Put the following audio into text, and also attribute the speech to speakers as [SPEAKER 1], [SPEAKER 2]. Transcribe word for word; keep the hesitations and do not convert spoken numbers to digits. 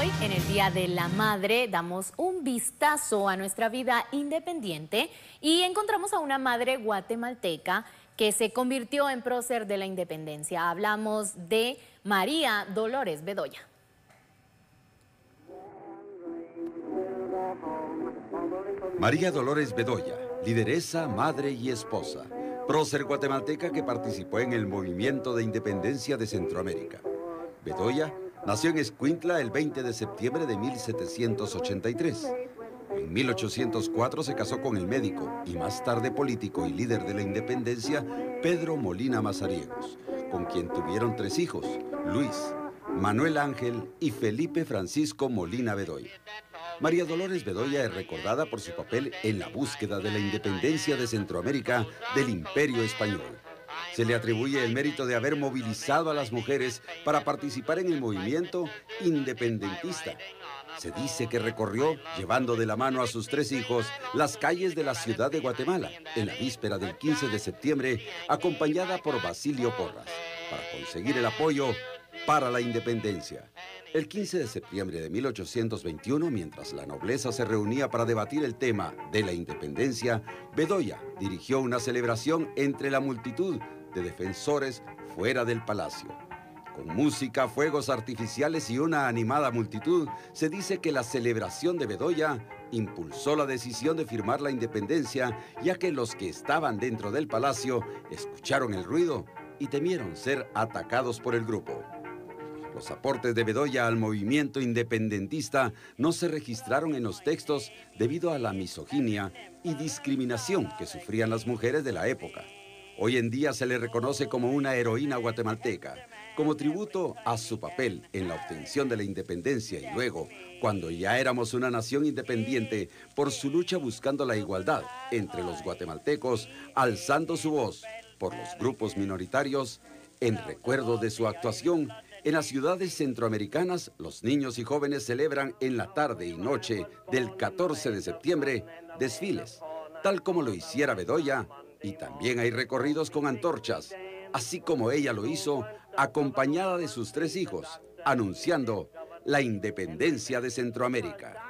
[SPEAKER 1] Hoy, en el Día de la Madre, damos un vistazo a nuestra vida independiente y encontramos a una madre guatemalteca que se convirtió en prócer de la independencia. Hablamos de María Dolores Bedoya.
[SPEAKER 2] María Dolores Bedoya, lideresa, madre y esposa, prócer guatemalteca que participó en el movimiento de independencia de Centroamérica. Bedoya nació en Escuintla el veinte de septiembre de mil setecientos ochenta y tres. En mil ochocientos cuatro se casó con el médico y más tarde político y líder de la independencia, Pedro Molina Mazariegos, con quien tuvieron tres hijos, Luis, Manuel Ángel y Felipe Francisco Molina Bedoya. María Dolores Bedoya es recordada por su papel en la búsqueda de la independencia de Centroamérica del Imperio Español. Se le atribuye el mérito de haber movilizado a las mujeres para participar en el movimiento independentista. Se dice que recorrió, llevando de la mano a sus tres hijos, las calles de la ciudad de Guatemala, en la víspera del quince de septiembre, acompañada por Basilio Porras, para conseguir el apoyo para la independencia. El quince de septiembre de mil ochocientos veintiuno, mientras la nobleza se reunía para debatir el tema de la independencia, Bedoya dirigió una celebración entre la multitud de defensores fuera del palacio. Con música, fuegos artificiales y una animada multitud, se dice que la celebración de Bedoya impulsó la decisión de firmar la independencia, ya que los que estaban dentro del palacio escucharon el ruido y temieron ser atacados por el grupo. Los aportes de Bedoya al movimiento independentista no se registraron en los textos debido a la misoginia y discriminación que sufrían las mujeres de la época. Hoy en día se le reconoce como una heroína guatemalteca, como tributo a su papel en la obtención de la independencia y luego, cuando ya éramos una nación independiente, por su lucha buscando la igualdad entre los guatemaltecos, alzando su voz por los grupos minoritarios. En recuerdo de su actuación, en las ciudades centroamericanas, los niños y jóvenes celebran en la tarde y noche del catorce de septiembre desfiles, tal como lo hiciera Bedoya, y también hay recorridos con antorchas, así como ella lo hizo, acompañada de sus tres hijos, anunciando la independencia de Centroamérica.